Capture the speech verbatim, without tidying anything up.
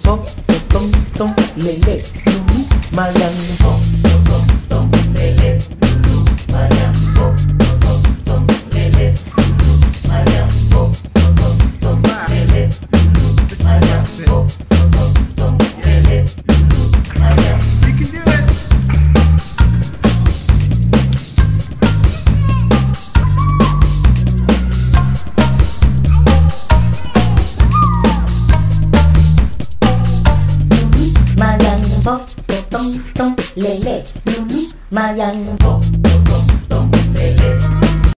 pop, tom, tom, lele, lulu, mayang, pop, tom, tom, lele, lulu, mayang, pop, tom, tom, lele, lulu, mayang, pop, tom, tom, lele, lulu, mayang, pop, tom, tom, lele, lulu, mayang. You can do it. Pop, tom, tom, lele, lulu, mayang, pop, tom, tom, lele.